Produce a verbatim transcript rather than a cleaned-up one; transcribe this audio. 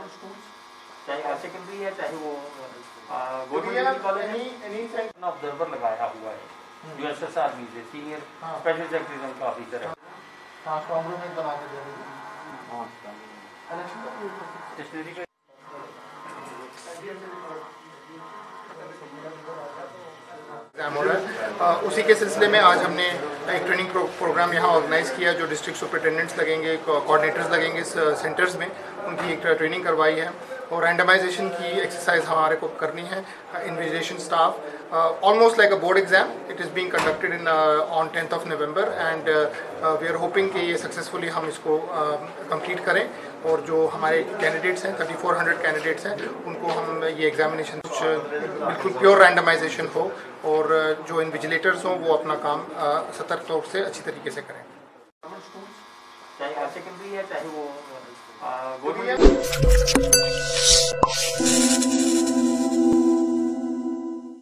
चाहे higher secondary है चाहे वो गवर्नमेंट कॉलेज ऑब्जर्वर लगाया हुआ है यूएसएस आर्मी से सीनियर स्पेशल सेक्रेटरी का ऑफिसर है। हाँ स्ट्रॉन्ग रूम एक बना के दे दीजिए। एग्जाम हो रहा है, उसी के सिलसिले में आज हमने एक ट्रेनिंग प्रो, प्रोग्राम यहाँ ऑर्गेनाइज किया। जो डिस्ट्रिक्ट सुपरिटेंडेंट्स लगेंगे, कोऑर्डिनेटर्स लगेंगे सेंटर्स में, उनकी एक ट्रेनिंग करवाई है और रैंडमाइजेशन की एक्सरसाइज हमारे को करनी है। Invigilation staff almost like a board exam, it is being conducted in on tenth of November and we are hoping कि ये सक्सेसफुली हम इसको कंप्लीट uh, करें और जो हमारे कैंडिडेट्स हैं थर्टी फोर हंड्रेड कैंडिडेट्स हैं उनको हम ये एग्जामिनेशन कुछ बिल्कुल प्योर रैंडमाइजेशन हो और जो इन्विजिलेटर्स हों वो अपना काम सतर्क तौर से अच्छी तरीके से करें। चाहे हायर सेकेंडरी है चाहे वो गवर्नमेंट